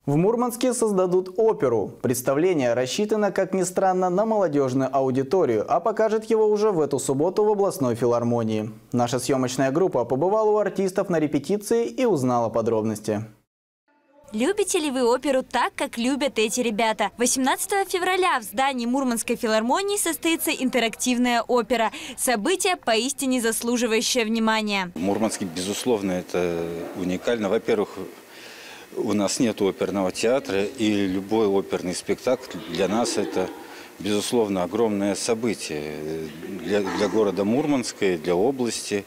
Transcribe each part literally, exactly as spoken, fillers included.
В Мурманске создадут оперу. Представление рассчитано, как ни странно, на молодежную аудиторию, а покажет его уже в эту субботу в областной филармонии. Наша съемочная группа побывала у артистов на репетиции и узнала подробности. Любите ли вы оперу так, как любят эти ребята? восемнадцатого февраля в здании Мурманской филармонии состоится интерактивная опера. Событие поистине заслуживающее внимания. В Мурманске, безусловно, это уникально. Во-первых, у нас нет оперного театра, и любой оперный спектакль для нас это, безусловно, огромное событие. Для, для города Мурманска и для области.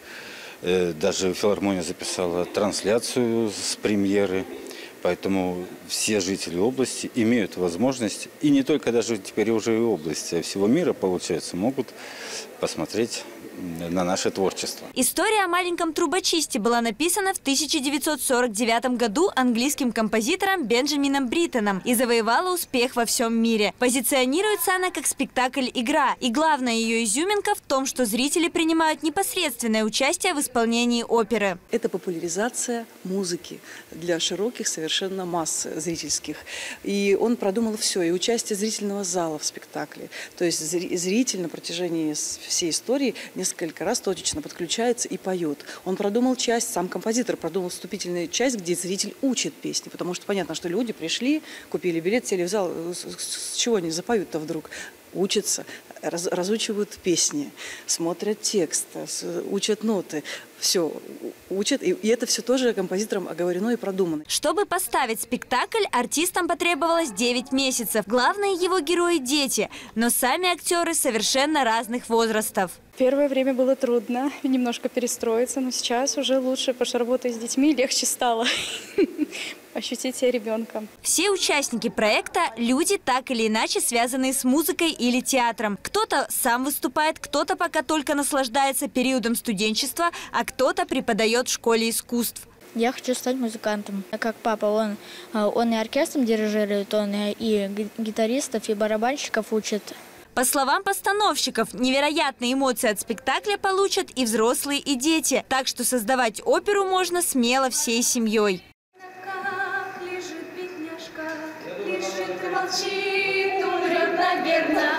Даже филармония записала трансляцию с премьеры. Поэтому все жители области имеют возможность, и не только даже теперь уже и области, а всего мира, получается, могут посмотреть на наше творчество. История о маленьком трубочисте была написана в тысяча девятьсот сорок девятом году английским композитором Бенджамином Бриттоном и завоевала успех во всем мире. Позиционируется она как спектакль-игра, и главная ее изюминка в том, что зрители принимают непосредственное участие в исполнении оперы. Это популяризация музыки для широких совершенно масс зрительских. И он продумал все, и участие зрительного зала в спектакле. То есть зритель на протяжении всей истории несколько раз точечно подключается и поет. Он продумал часть, сам композитор продумал вступительную часть, где зритель учит песни, потому что понятно, что люди пришли, купили билет, сели в зал, с чего они запоют-то вдруг? Учатся, раз, разучивают песни, смотрят текст, учат ноты. Все учат, и это все тоже композитором оговорено и продумано. Чтобы поставить спектакль, артистам потребовалось девять месяцев. Главные его герои – дети, но сами актеры совершенно разных возрастов. Первое время было трудно немножко перестроиться, но сейчас уже лучше, потому что работая с детьми легче стало ощутить себя ребенком. Все участники проекта – люди, так или иначе связанные с музыкой или театром. Кто-то сам выступает, кто-то пока только наслаждается периодом студенчества, а кто-то преподает в школе искусств. Я хочу стать музыкантом. Как папа, он, он и оркестром дирижирует, он и гитаристов, и барабанщиков учит. По словам постановщиков, невероятные эмоции от спектакля получат и взрослые, и дети. Так что создавать оперу можно смело всей семьей. Лежит бедняжка, лежит и молчит, умрет, наверное.